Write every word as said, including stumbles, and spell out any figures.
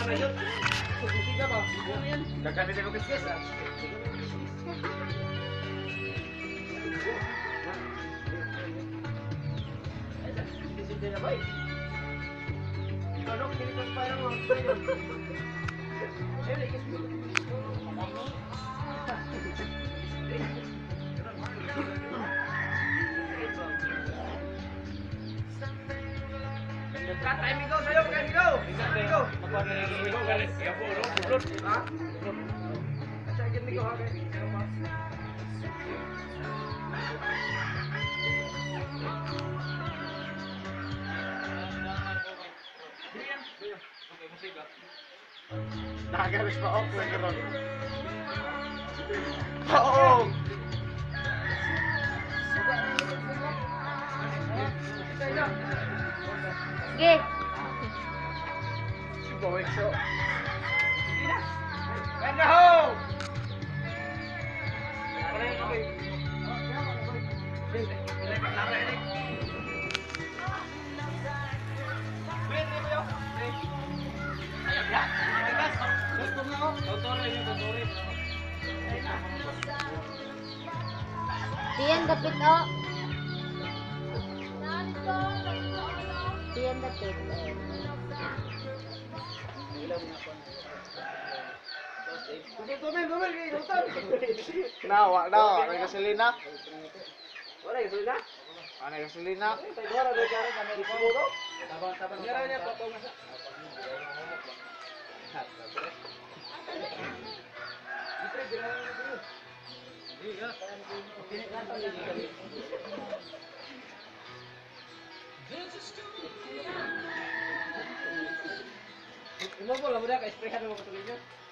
na yun. Sususi ka ba? Gagani din ko kiskis ah. Hindi na ba eh? Ano, kinipas pa lang mga spray yun. Eh, like, Katay migo sa'yo, kay migo! Migo! Migo galit. Iya po, no? Pulot. Ha? Sige, migo ha, kay. Nakagalis pa ako kung gano'n. Oo! Sige. Si Boeing so. Ganda ho! Diyan dapit o. Diyan dapit. Tumil, tumil, kay Sultan. Nawa, nawa. May gasolina. Wala yung sulina? Ano yung gasolina? Tayo wala doon kaya kami di siguro. Tabang tabang. Ngira niya pa tong sa. Imo po lang muna kay spray ka mo ko tuloy niyo.